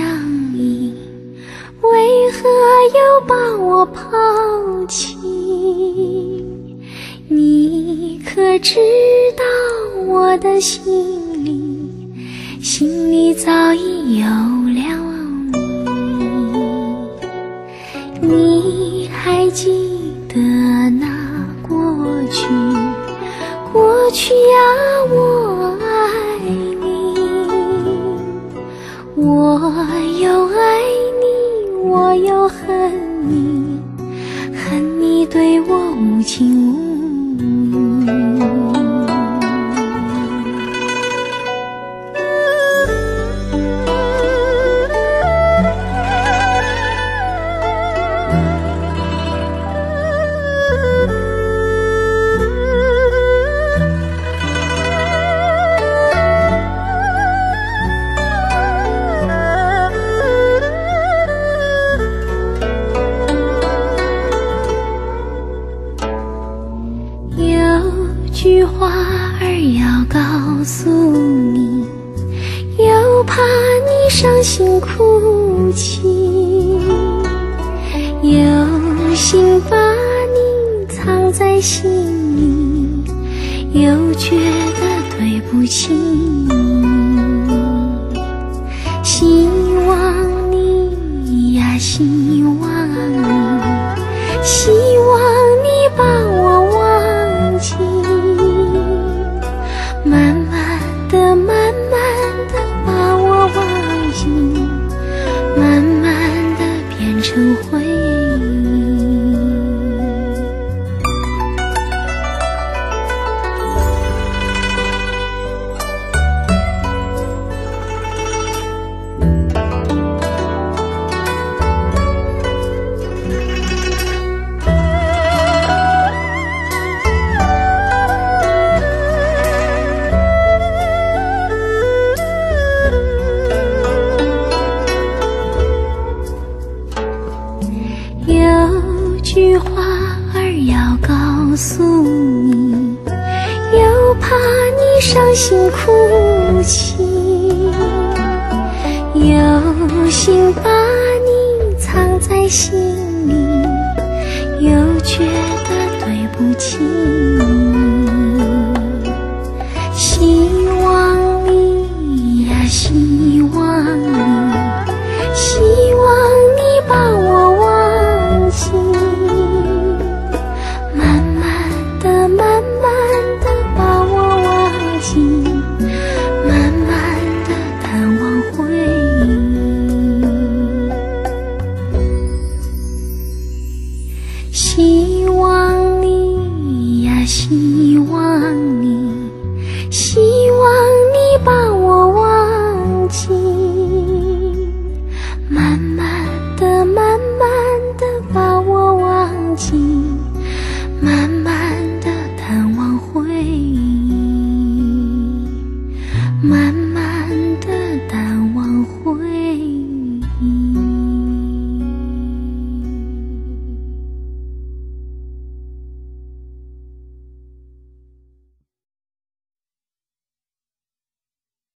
意，为何又把我抛弃？你可知道我的心里早已有了你。你还记得那过去呀，我爱你，我又爱你，我又恨你，恨你对我无情无义。句话儿要告诉你，又怕你伤心哭泣，有心把你藏在心里，又觉得对不起你。希望你呀，希望你，希望你把我忘记，慢慢的把我忘记，慢慢的变成回忆。有句话儿要告诉你，又怕你伤心哭泣，有心把你藏在心里，又觉得对不起你。希望你呀，希望你，希望你把我忘记，慢慢的把我忘记，慢慢的淡忘回忆。希望你呀，希望你，希望你把我忘记，慢慢的把我忘记。